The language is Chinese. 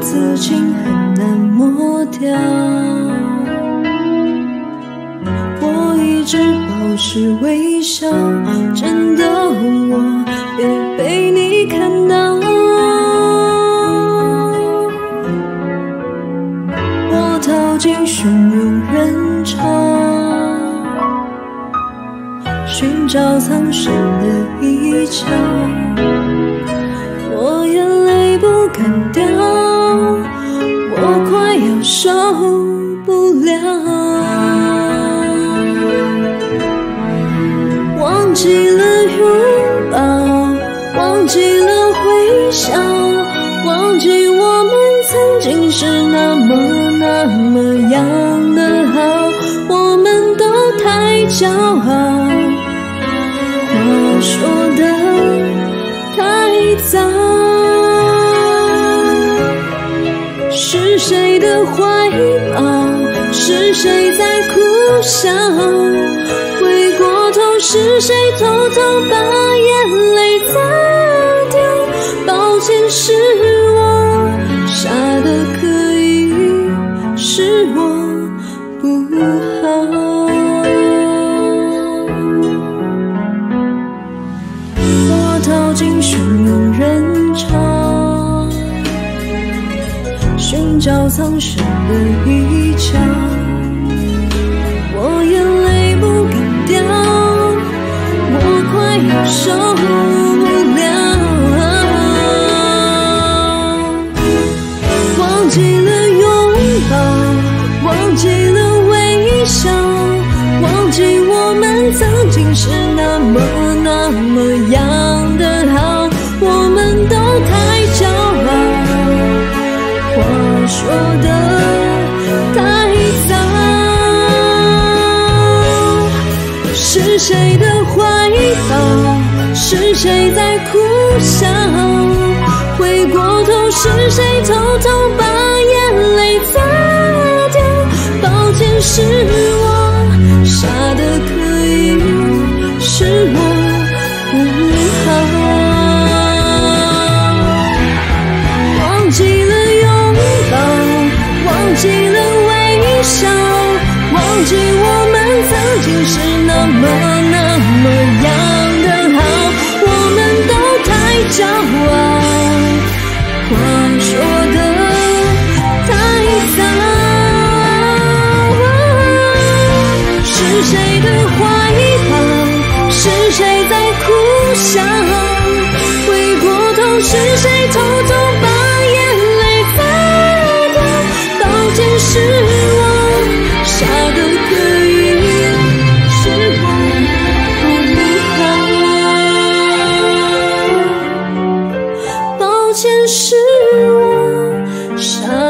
此情很难抹掉。我一直保持微笑，真的我也被你看到。我逃进汹涌人潮，寻找藏身的一角，我眼泪不敢掉，我快要受不了。忘记了拥抱，忘记了微笑，忘记我们曾经是那么样的好，我们都太骄傲，话说得太早。是谁的怀抱？是谁在哭笑？回过头，是谁偷偷把眼泪擦掉？抱歉，是我傻得可以，是我不好。我逃进汹涌人潮，寻找藏身的一角，我眼泪不敢掉，我快要受不了。忘记了拥抱，忘记了微笑，忘记我们曾经是那么样的好，我们都太骄傲，话说得太早。是谁的怀抱？是谁在哭笑？回过头，是谁偷偷把眼泪擦掉？抱歉，是我傻得可以，是我不好。忘记了拥抱，忘记了微笑，忘记我们曾经是那么样的好，我们都太骄傲，话说得太早。是谁的怀抱？是谁在哭笑？回过头，是谁偷偷把眼泪擦掉？抱歉，是我傻得可以，是我不好。抱歉，是我傻